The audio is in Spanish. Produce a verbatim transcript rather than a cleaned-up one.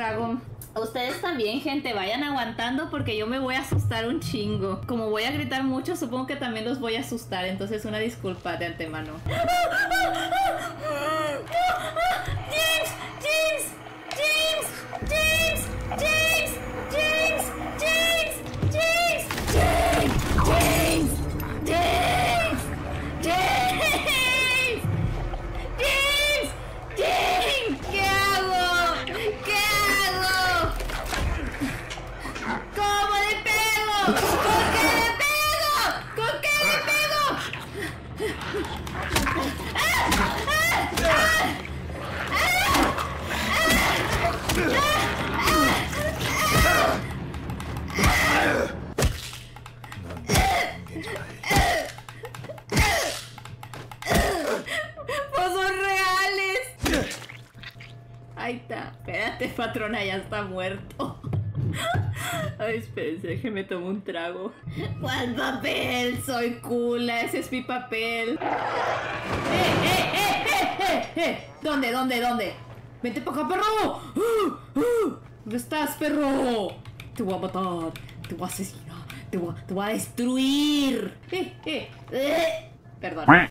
trago. Ustedes también, gente, vayan aguantando porque yo me voy a asustar un chingo. Como voy a gritar mucho, supongo que también los voy a asustar. Entonces una disculpa de antemano. ¡James! ¡James! ¡James! ¡James! ¡James! ¡James! ¡James! ¡James! ¡James! ¡James! ¡James! ¡James! ¡James! ¡James! ¿Qué hago? ¿Qué hago? ¿Cómo le pego? ¿Con qué le pego? ¿Con qué le pego? ¡Ah! ¡Ah! ¡Ah! ¡Pues son reales! Ahí está. Espérate, patrona, ya está muerto. Ay, espérense, déjeme tomar un trago. ¿Cuál papel? Soy cula, ese es mi papel. ¡Eh, eh, eh, eh, eh, eh! ¿Dónde, dónde, dónde? ¡Vente para acá, perro! ¡Uh, uh! ¿Dónde estás, perro? Te voy a matar, te voy a asesinar, te voy a, te voy a destruir. Eh, eh, eh. Perdón.